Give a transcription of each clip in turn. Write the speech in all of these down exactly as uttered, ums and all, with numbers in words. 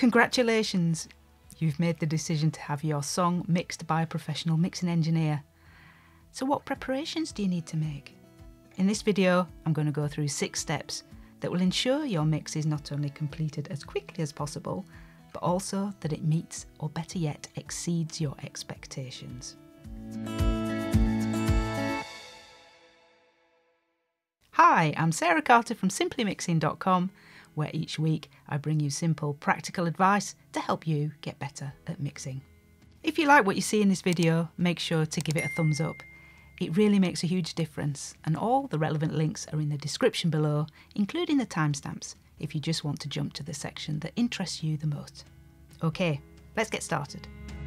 Congratulations! You've made the decision to have your song mixed by a professional mixing engineer. So what preparations do you need to make? In this video, I'm going to go through six steps that will ensure your mix is not only completed as quickly as possible, but also that it meets, or better yet, exceeds your expectations. Hi, I'm Sarah Carter from simply mixing dot com, where each week I bring you simple, practical advice to help you get better at mixing. If you like what you see in this video, make sure to give it a thumbs up. It really makes a huge difference, and all the relevant links are in the description below, including the timestamps, if you just want to jump to the section that interests you the most. Okay, let's get started.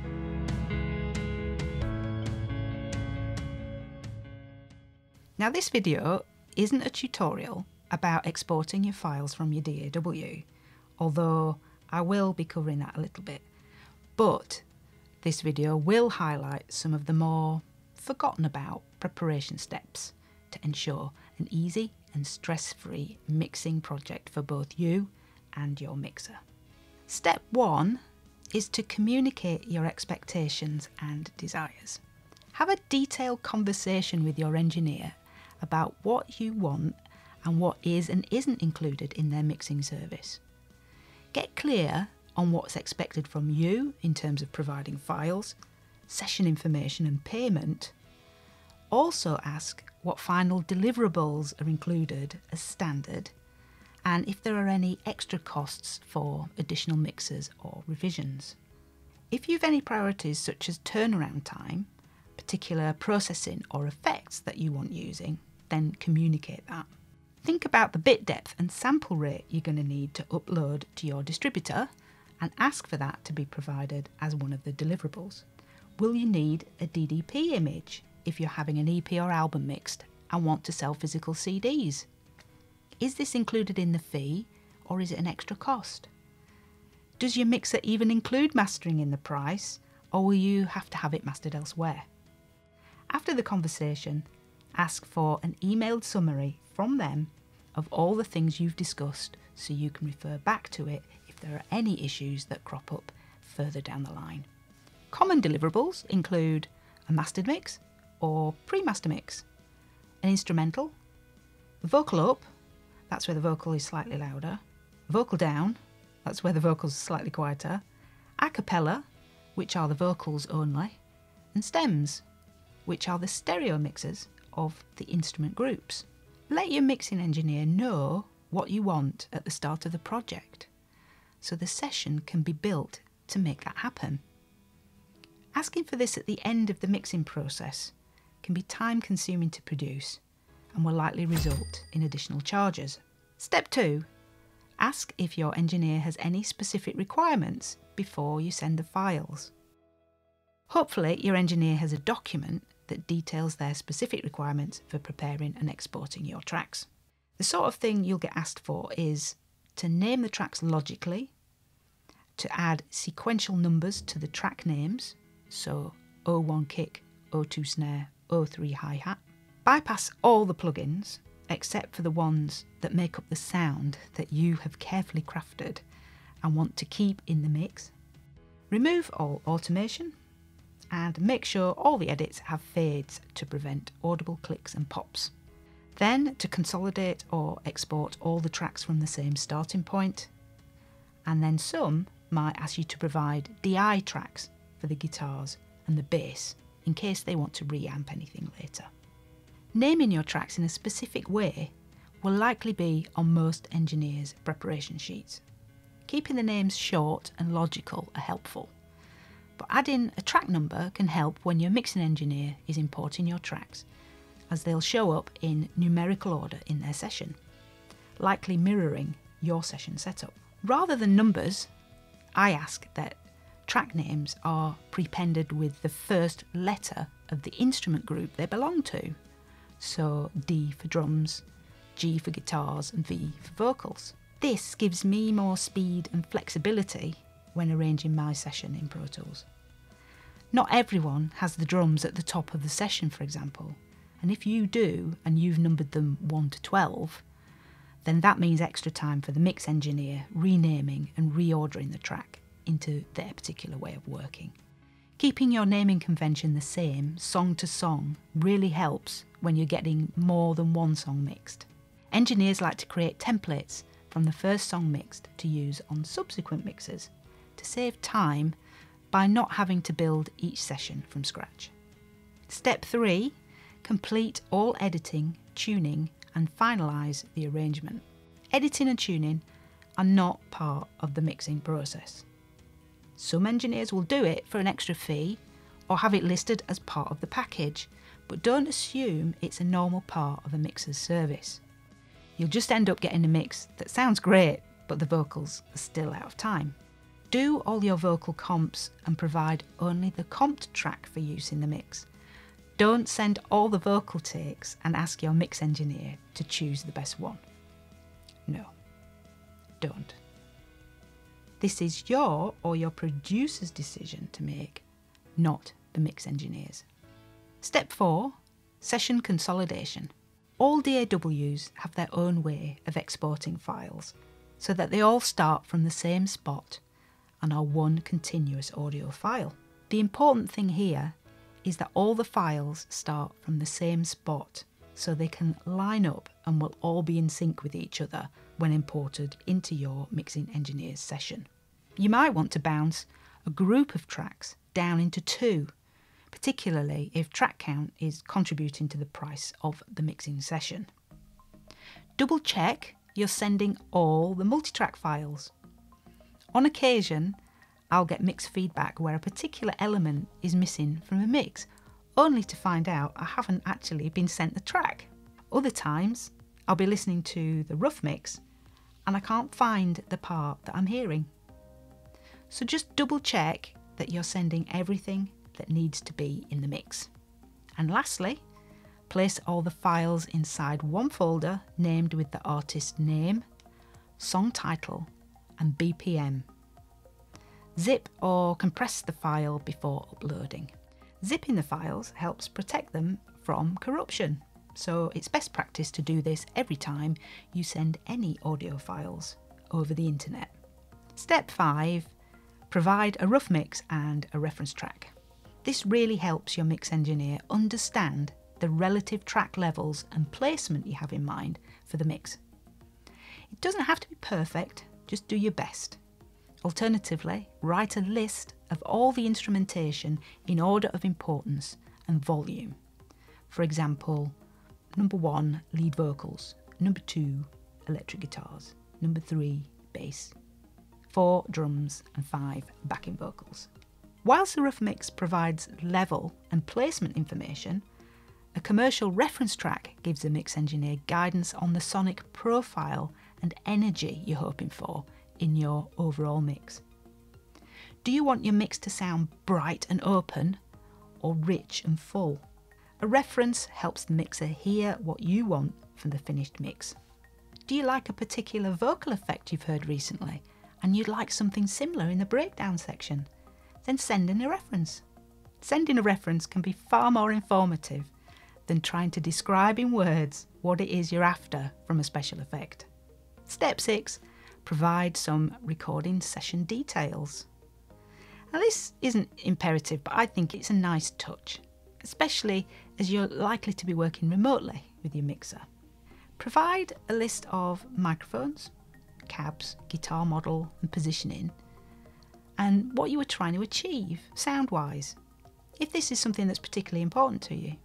Now, this video isn't a tutorial about exporting your files from your D A W, although I will be covering that a little bit. But this video will highlight some of the more forgotten about preparation steps to ensure an easy and stress-free mixing project for both you and your mixer. Step one is to communicate your expectations and desires. Have a detailed conversation with your engineer about what you want and what is and isn't included in their mixing service. Get clear on what's expected from you in terms of providing files, session information and payment. Also ask what final deliverables are included as standard, and if there are any extra costs for additional mixers or revisions. If you've any priorities such as turnaround time, particular processing or effects that you want using, then communicate that. Think about the bit depth and sample rate you're going to need to upload to your distributor and ask for that to be provided as one of the deliverables. Will you need a D D P image if you're having an E P or album mixed and want to sell physical C Ds? Is this included in the fee, or is it an extra cost? Does your mixer even include mastering in the price, or will you have to have it mastered elsewhere? After the conversation, ask for an emailed summary from them of all the things you've discussed so you can refer back to it if there are any issues that crop up further down the line. Common deliverables include a mastered mix or pre-master mix, an instrumental, vocal up, that's where the vocal is slightly louder, vocal down, that's where the vocals are slightly quieter, a cappella, which are the vocals only, and stems, which are the stereo mixers of the instrument groups. Let your mixing engineer know what you want at the start of the project, so the session can be built to make that happen. Asking for this at the end of the mixing process can be time consuming to produce and will likely result in additional charges. Step two, ask if your engineer has any specific requirements before you send the files. Hopefully your engineer has a document that details their specific requirements for preparing and exporting your tracks. The sort of thing you'll get asked for is to name the tracks logically, to add sequential numbers to the track names, so oh one kick, oh two snare, oh three hi-hat, bypass all the plugins except for the ones that make up the sound that you have carefully crafted and want to keep in the mix, remove all automation, and make sure all the edits have fades to prevent audible clicks and pops. Then to consolidate or export all the tracks from the same starting point, and then some might ask you to provide D I tracks for the guitars and the bass in case they want to reamp anything later. Naming your tracks in a specific way will likely be on most engineers' preparation sheets. Keeping the names short and logical are helpful, but adding a track number can help when your mixing engineer is importing your tracks, as they'll show up in numerical order in their session, likely mirroring your session setup. Rather than numbers, I ask that track names are prepended with the first letter of the instrument group they belong to, so D for drums, G for guitars and V for vocals. This gives me more speed and flexibility when arranging my session in Pro Tools. Not everyone has the drums at the top of the session, for example, and if you do and you've numbered them one to twelve, then that means extra time for the mix engineer renaming and reordering the track into their particular way of working. Keeping your naming convention the same song to song really helps when you're getting more than one song mixed. Engineers like to create templates from the first song mixed to use on subsequent mixes to save time by not having to build each session from scratch. Step three, complete all editing, tuning and finalise the arrangement. Editing and tuning are not part of the mixing process. Some engineers will do it for an extra fee or have it listed as part of the package, but don't assume it's a normal part of a mixer's service. You'll just end up getting a mix that sounds great, but the vocals are still out of time. Do all your vocal comps and provide only the comped track for use in the mix. Don't send all the vocal takes and ask your mix engineer to choose the best one. No, don't. This is your or your producer's decision to make, not the mix engineer's. Step four, session consolidation. All D A Ws have their own way of exporting files so that they all start from the same spot and are one continuous audio file. The important thing here is that all the files start from the same spot so they can line up and will all be in sync with each other when imported into your mixing engineer's session. You might want to bounce a group of tracks down into two, particularly if track count is contributing to the price of the mixing session. Double check you're sending all the multitrack files. On occasion, I'll get mixed feedback where a particular element is missing from a mix, only to find out I haven't actually been sent the track. Other times, I'll be listening to the rough mix and I can't find the part that I'm hearing. So just double check that you're sending everything that needs to be in the mix. And lastly, place all the files inside one folder named with the artist name, song title and B P M. Zip or compress the file before uploading. Zipping the files helps protect them from corruption, so it's best practice to do this every time you send any audio files over the internet. Step five, provide a rough mix and a reference track. This really helps your mix engineer understand the relative track levels and placement you have in mind for the mix. It doesn't have to be perfect, just do your best. Alternatively, write a list of all the instrumentation in order of importance and volume. For example, number one, lead vocals, number two, electric guitars, number three, bass, four, drums, and five, backing vocals. Whilst the rough mix provides level and placement information, a commercial reference track gives the mix engineer guidance on the sonic profile and energy you're hoping for in your overall mix. Do you want your mix to sound bright and open or rich and full? A reference helps the mixer hear what you want from the finished mix. Do you like a particular vocal effect you've heard recently and you'd like something similar in the breakdown section? Then send in a reference. Sending a reference can be far more informative than trying to describe in words what it is you're after from a special effect. Step six, provide some recording session details. Now this isn't imperative, but I think it's a nice touch, especially as you're likely to be working remotely with your mixer. Provide a list of microphones, cabs, guitar model and positioning, and what you were trying to achieve sound-wise, if this is something that's particularly important to you.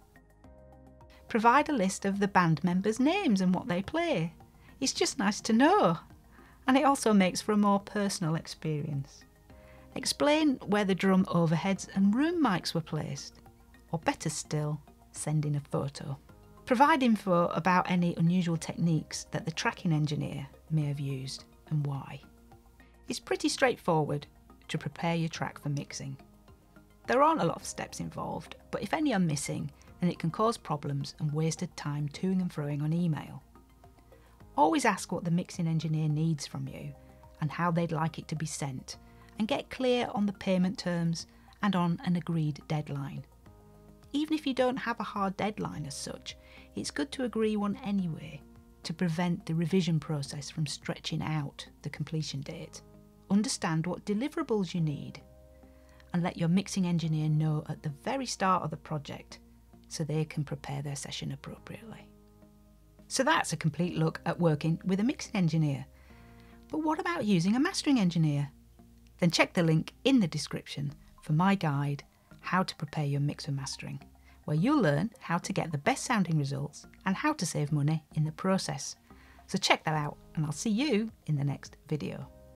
Provide a list of the band members' names and what they play. It's just nice to know, and it also makes for a more personal experience. Explain where the drum overheads and room mics were placed, or better still, send in a photo. Provide info about any unusual techniques that the tracking engineer may have used and why. It's pretty straightforward to prepare your track for mixing. There aren't a lot of steps involved, but if any are missing, then it can cause problems and wasted time toing and froing on email. Always ask what the mixing engineer needs from you and how they'd like it to be sent, and get clear on the payment terms and on an agreed deadline. Even if you don't have a hard deadline as such, it's good to agree one anyway, to prevent the revision process from stretching out the completion date. Understand what deliverables you need and let your mixing engineer know at the very start of the project so they can prepare their session appropriately. So that's a complete look at working with a mixing engineer. But what about using a mastering engineer? Then check the link in the description for my guide, How to Prepare Your Mix for Mastering, where you'll learn how to get the best sounding results and how to save money in the process. So check that out, and I'll see you in the next video.